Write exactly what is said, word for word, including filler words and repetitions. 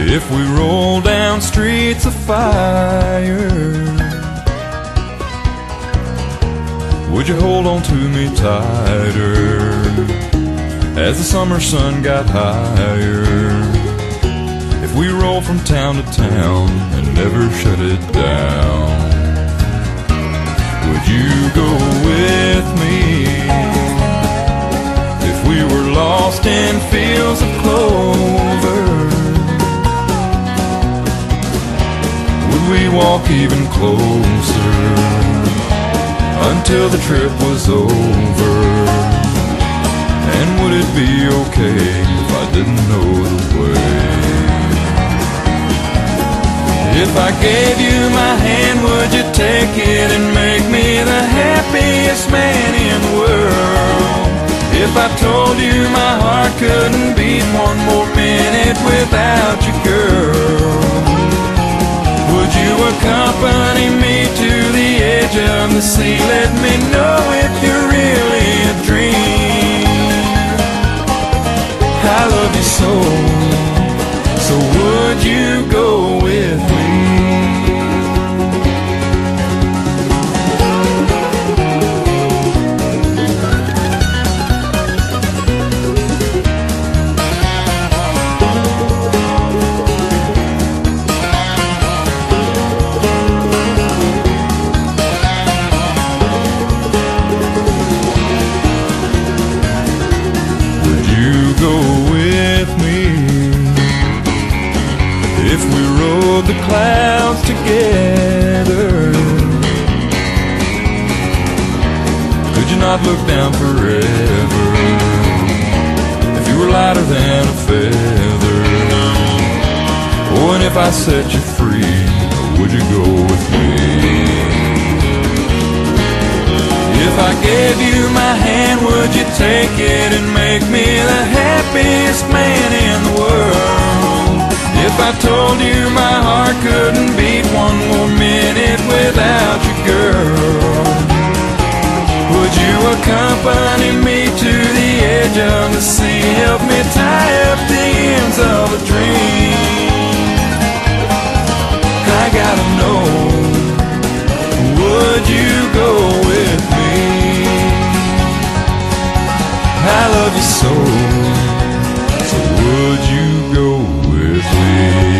If we roll down streets of fire, would you hold on to me tighter as the summer sun got higher? If we roll from town to town and never shut it down, would you go with me? If we were lost in fields of clover, would we walk even closer until the trip was over? And would it be okay if I didn't know the way? If I gave you my hand, would you take it and make me the happiest man in the world? If I told you my heart couldn't beat one more minute without you, girl, would you accompany me to the edge of the sea? Let me know if you're really a dream. I love you so, so would you go with me? The clouds together, could you not look down forever? If you were lighter than a feather, oh, and if I set you free, would you go with me? If I gave you my hand, would you take it and make me the happiest man in the world? If I told you my heart couldn't beat one more minute without you, girl, would you accompany me to the edge of the sea? Help me tie up the ends of a dream. I gotta know, would you go with me? I love you so, so would you go with me?